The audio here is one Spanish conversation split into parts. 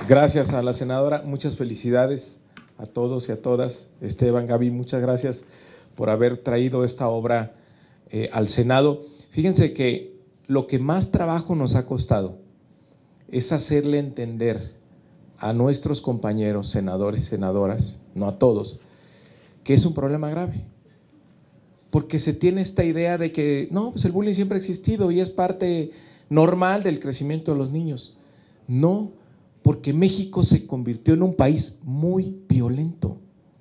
Gracias a la senadora, muchas felicidades a todos y a todas. Esteban, Gaby, muchas gracias por haber traído esta obra al Senado. Fíjense que lo que más trabajo nos ha costado es hacerle entender a nuestros compañeros senadores y senadoras, no a todos, que es un problema grave. Porque se tiene esta idea de que no, pues el bullying siempre ha existido y es parte normal del crecimiento de los niños. No, porque México se convirtió en un país muy violento.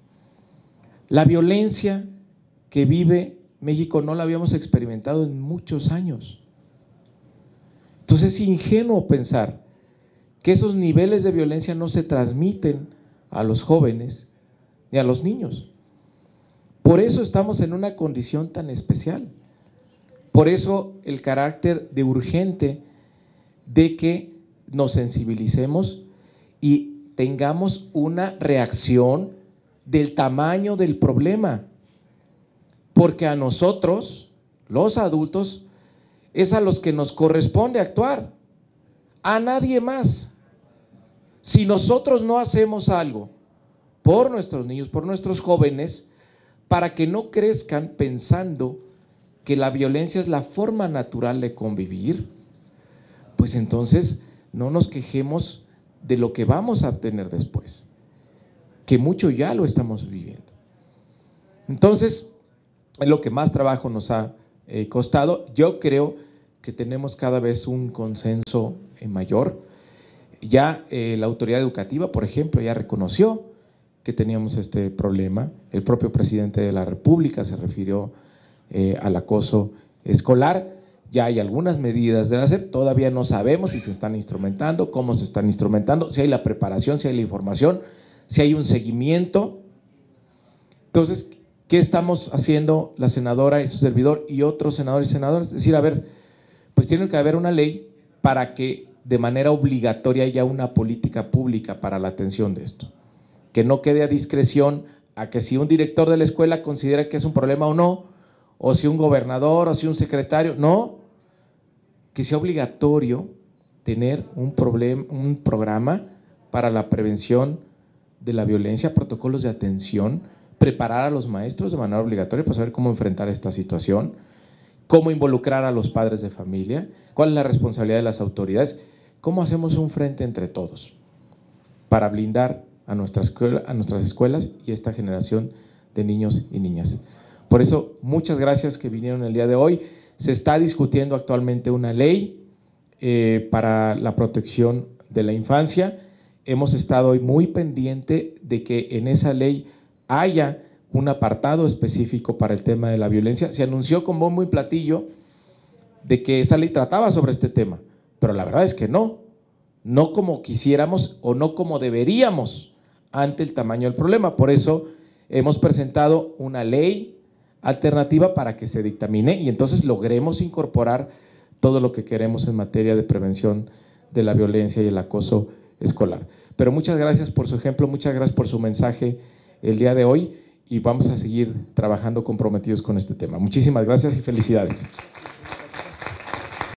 La violencia que vive México no la habíamos experimentado en muchos años. Entonces es ingenuo pensar que esos niveles de violencia no se transmiten a los jóvenes ni a los niños. Por eso estamos en una condición tan especial. Por eso el carácter de urgente de que nos sensibilicemos y tengamos una reacción del tamaño del problema. Porque a nosotros, los adultos, es a los que nos corresponde actuar, a nadie más. Si nosotros no hacemos algo por nuestros niños, por nuestros jóvenes, para que no crezcan pensando que la violencia es la forma natural de convivir, pues entonces no nos quejemos de lo que vamos a obtener después, que mucho ya lo estamos viviendo. Entonces, es lo que más trabajo nos ha costado. Yo creo que tenemos cada vez un consenso mayor. Ya la autoridad educativa, por ejemplo, ya reconoció que teníamos este problema. El propio presidente de la República se refirió al acoso escolar. Ya hay algunas medidas de la SEP, todavía no sabemos si se están instrumentando, cómo se están instrumentando, si hay la preparación, si hay la información, si hay un seguimiento. Entonces, ¿qué estamos haciendo la senadora y su servidor y otros senadores y senadoras? Es decir, a ver, pues tiene que haber una ley para que de manera obligatoria haya una política pública para la atención de esto. Que no quede a discreción a que si un director de la escuela considera que es un problema o no, o si un gobernador, o si un secretario, no, que sea obligatorio tener un programa para la prevención de la violencia, protocolos de atención, preparar a los maestros de manera obligatoria para saber cómo enfrentar esta situación, cómo involucrar a los padres de familia, cuál es la responsabilidad de las autoridades, cómo hacemos un frente entre todos para blindar a nuestras escuelas y esta generación de niños y niñas. Por eso, muchas gracias que vinieron el día de hoy. Se está discutiendo actualmente una ley para la protección de la infancia. Hemos estado hoy muy pendiente de que en esa ley haya un apartado específico para el tema de la violencia. Se anunció con bombo y platillo de que esa ley trataba sobre este tema, pero la verdad es que no como quisiéramos o no como deberíamos ante el tamaño del problema. Por eso hemos presentado una ley alternativa para que se dictamine y entonces logremos incorporar todo lo que queremos en materia de prevención de la violencia y el acoso escolar. Pero muchas gracias por su ejemplo, muchas gracias por su mensaje el día de hoy y vamos a seguir trabajando comprometidos con este tema. Muchísimas gracias y felicidades.